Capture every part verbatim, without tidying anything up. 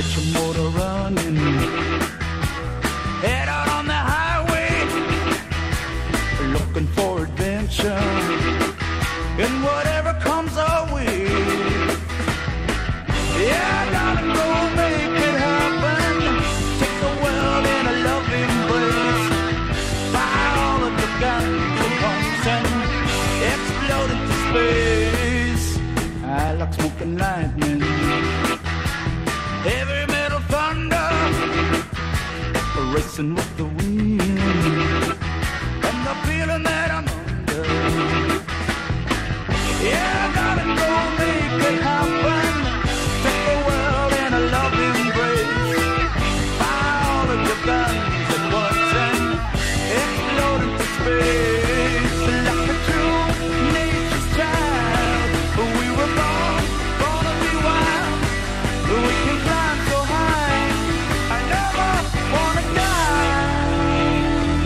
Get your motor running, head out on the highway, looking for adventure, and whatever comes our way. Yeah, gotta go make it happen, take the world in a loving embrace, fire all of the guns at once and explode into space. I like smoking lightning, heavy metal thunder, racing with the wind, and the feeling that I'm under. Yeah, I gotta go make it happen, take the world in a loving embrace, fire all of your guns at once and explode into space. Like a true nature's child, we were born, born to be wild. We can climb so high, I never wanna die.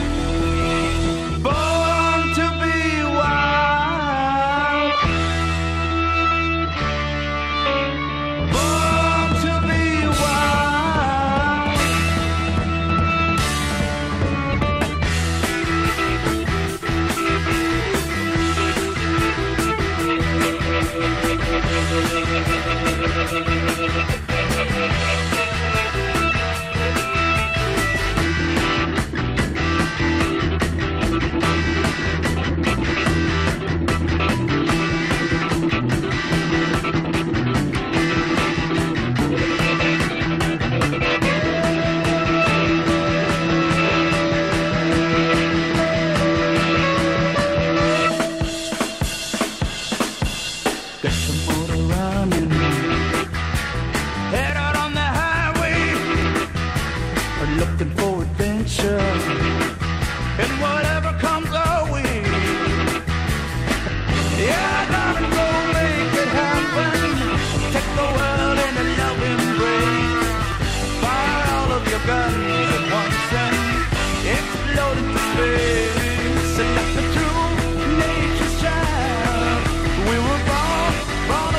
Born to be wild, born to be wild. Get your motor running, head out on the highway, looking for adventure, and whatever comes our way. Yeah, I gotta go make it happen, take the world in a love embrace, fire all of your guns at once and explode into space. And like the true nature's child, we were born, born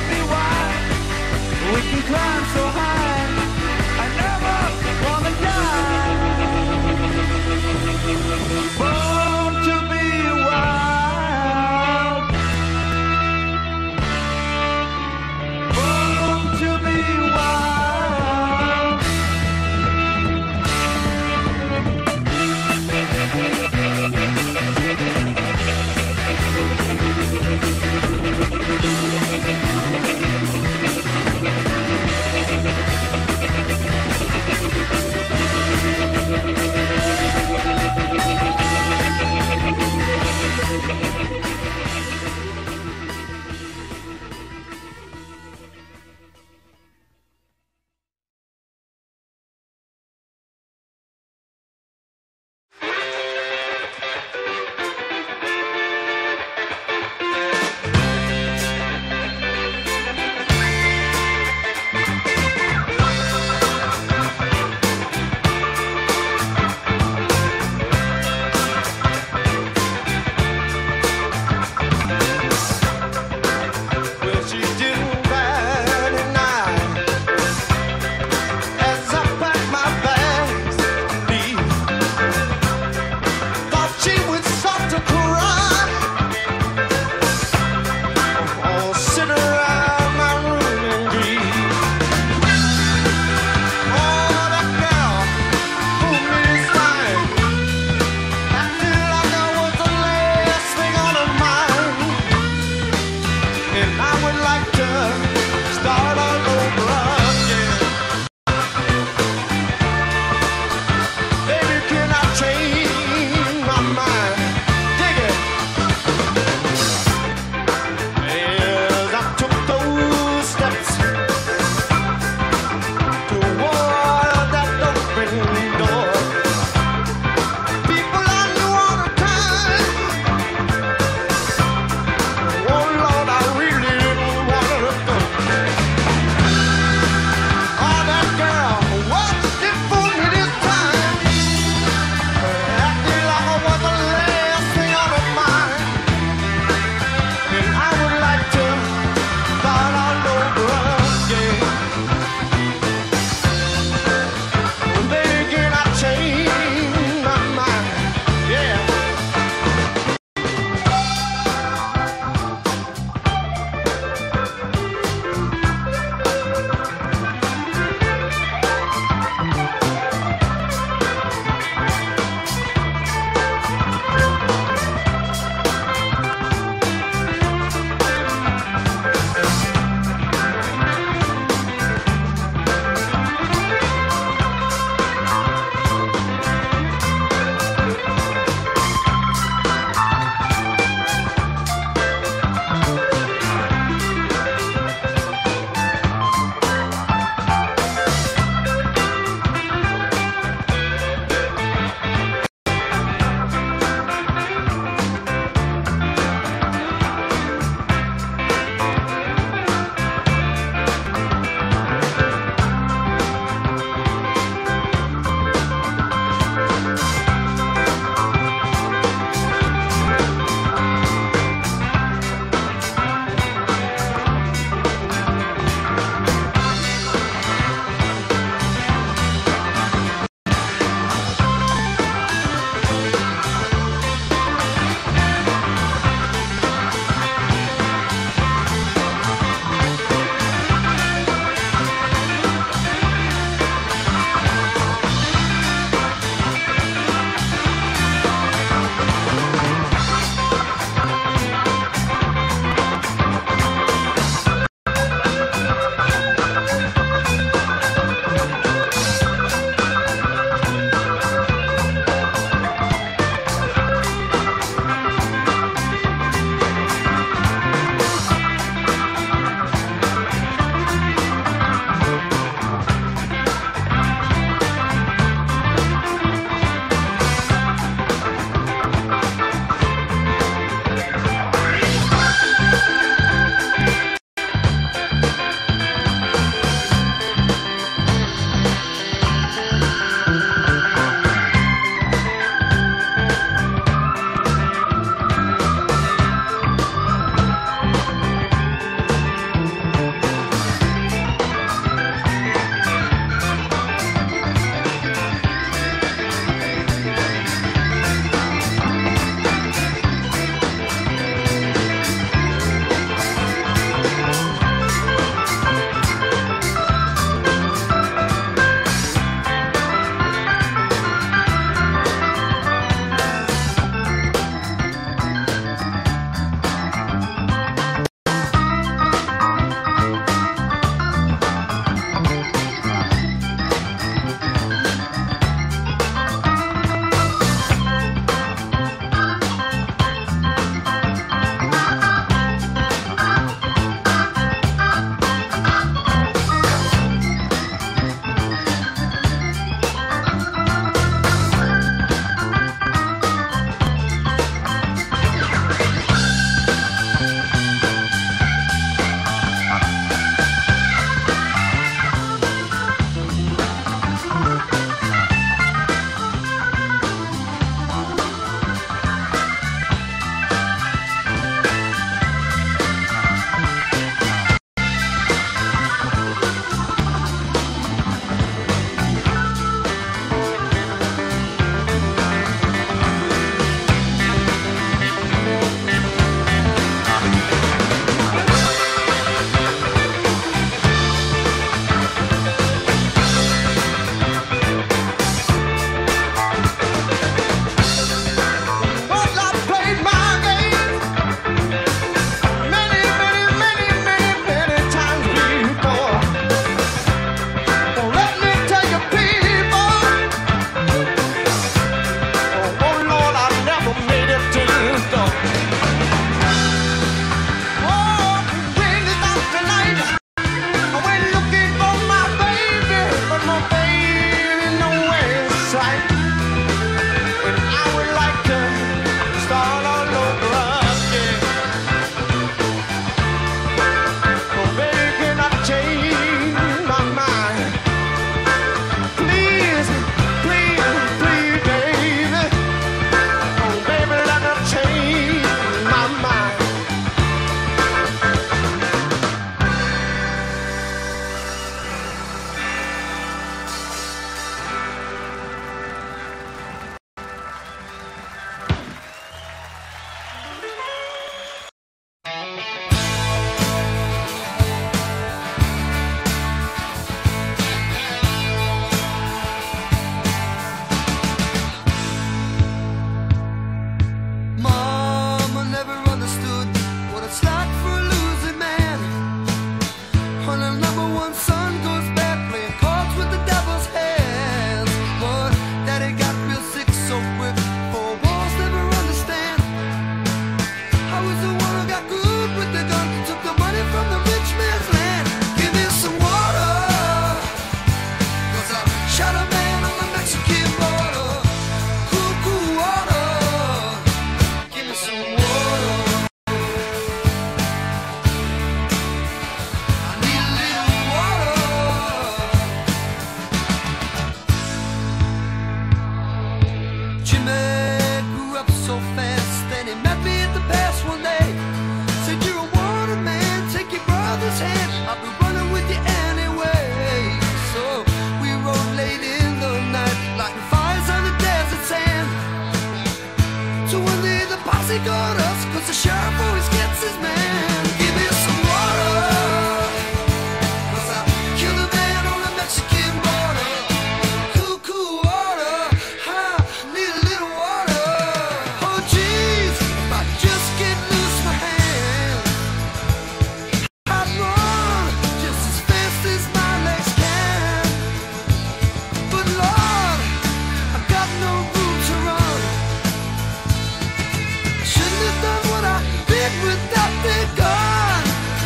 empty gun.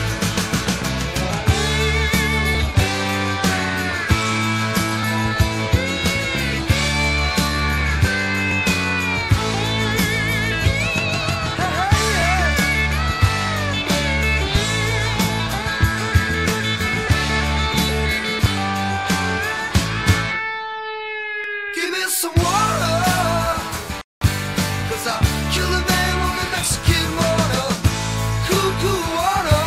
Give me some water, 'cause I killed a man on the Mexican border. Cool, cool water.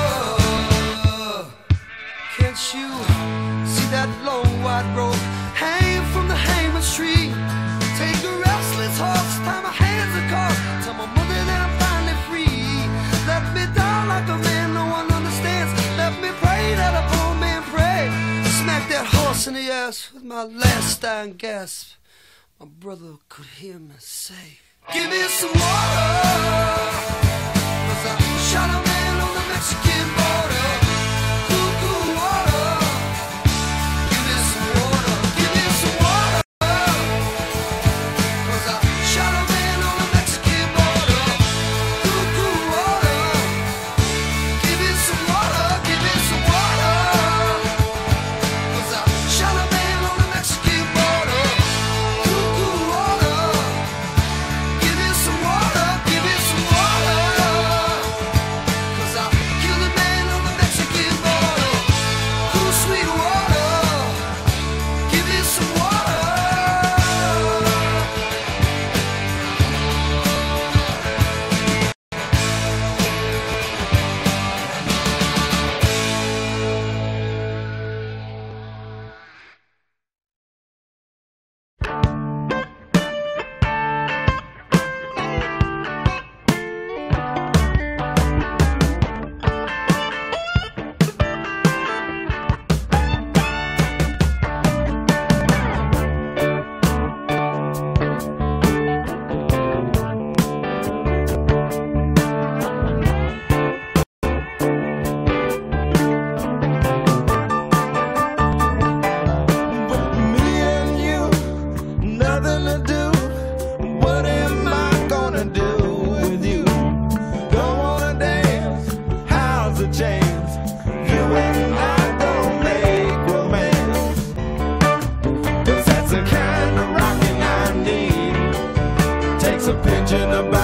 Can't you see that long white rope hanging from the hangman's tree? Take a restless horse, tie my hands across, tell my mother that I'm finally free. Let me down like a man no one understands. Let me pray that a poor man pray. Smack that horse in the ass with my last dying gasp. My brother could hear me say, give me some water, 'cause I shot a man on the Mexican border. Cool, cool water. Give me some water, give me some water, 'cause I shot a man on the Mexican border. Cool, cool water. Give me some water, give me some water, 'cause I shot a man on the Mexican border. Cool, cool water. Give me some water, give me some water, 'cause I killed a man on the Mexican border. Cool, sweet water. Give me some water. Me and you, nothing to do. What am I gonna do with you? Don't wanna dance, how's the chance? You and I don't make romance, 'cause that's the kind of rockin' I need. Takes a pinch in the back.